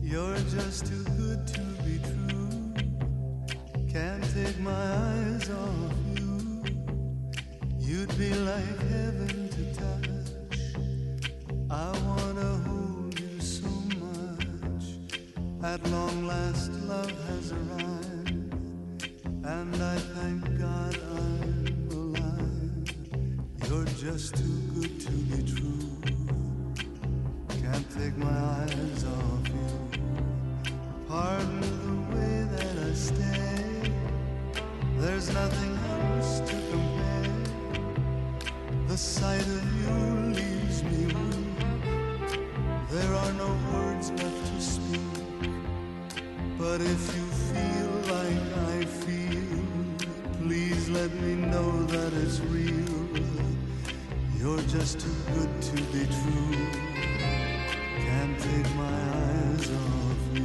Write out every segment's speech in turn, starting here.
You're just too good to be true. Can't take my eyes off you. You'd be like heaven to touch. I wanna hold you so much. At long last love has arrived, and I thank God I'm alive. You're just too good to be true. Can't take my eyes off you. Pardon the way that I stay. There's nothing else to compare. The sight of you leaves me weak. There are no words left to speak. But if you feel like I feel, please let me know that it's real. You're just too good to be true. Can't take my eyes off you.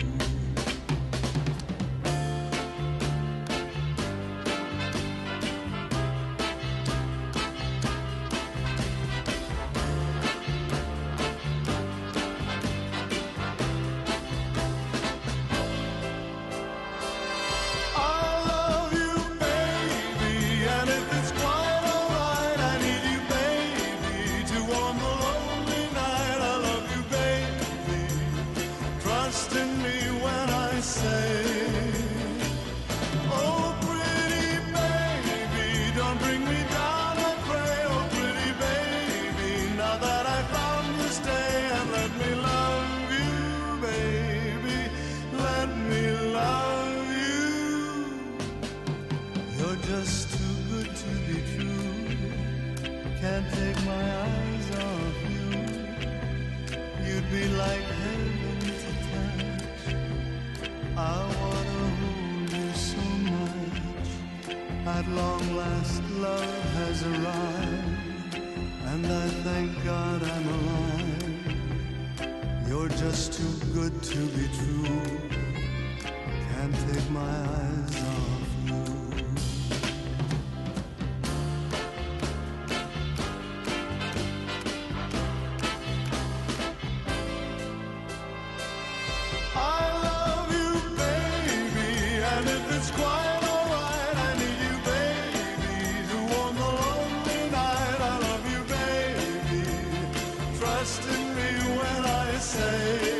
Just too good to be true. Can't take my eyes off you. You'd be like heaven to touch. I wanna hold you so much. At long last love has arrived, and I thank God I'm alive. You're just too good to be true. Can't take my eyes off you. It's quite alright, I need you, baby, to warm the lonely night. I love you, baby, trust in me when I say